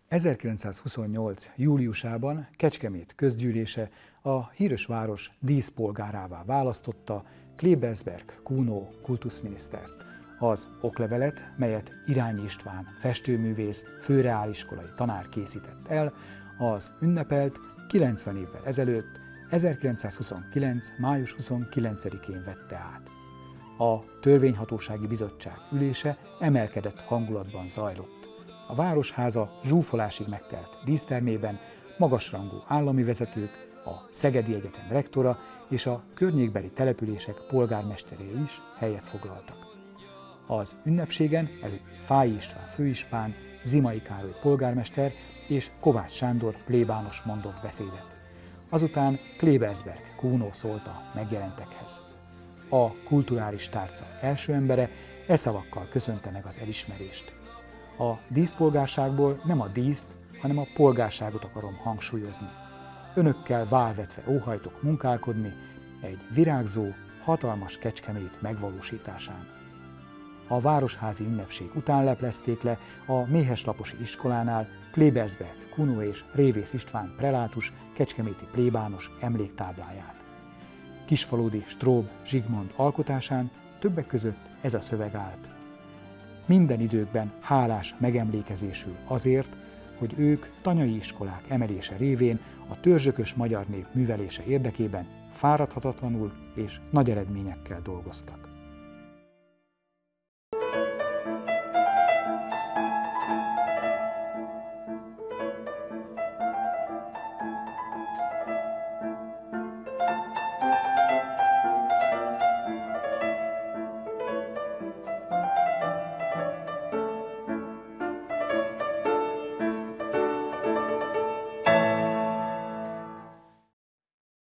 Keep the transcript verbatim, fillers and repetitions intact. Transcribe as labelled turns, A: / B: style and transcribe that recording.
A: ezerkilencszázhuszonnyolc. júliusában Kecskemét közgyűlése a híres város díszpolgárává választotta Klebersberg Kuno kultuszminisztert. Az oklevelet, melyet Irányi István festőművész, főreáliskolai tanár készített el, az ünnepelt kilencven évvel ezelőtt, ezerkilencszázhuszonkilenc. május huszonkilencedikén vette át. A Törvényhatósági Bizottság ülése emelkedett hangulatban zajlott. A Városháza zsúfolásig megtelt dísztermében magasrangú állami vezetők, a Szegedi Egyetem rektora és a környékbeli települések polgármesterei is helyet foglaltak. Az ünnepségen előbb Fáy István főispán, Zimai Károly polgármester és Kovács Sándor plébános mondott beszédet. Azután Klebersberg Kuno szólt a megjelentekhez. A kulturális tárca első embere e szavakkal köszönte meg az elismerést. A díszpolgárságból nem a díszt, hanem a polgárságot akarom hangsúlyozni. Önökkel válvetve óhajtok munkálkodni egy virágzó, hatalmas Kecskemét megvalósításán. A városházi ünnepség után leplezték le a Méheslaposi iskolánál Klebersberg Kuno és Révész István prelátus kecskeméti plébános emléktábláját. Kisfaludy Strób Zsigmond alkotásán többek között ez a szöveg állt. Minden időkben hálás megemlékezésül azért, hogy ők tanyai iskolák emelése révén a törzsökös magyar nép művelése érdekében fáradhatatlanul és nagy eredményekkel dolgoztak.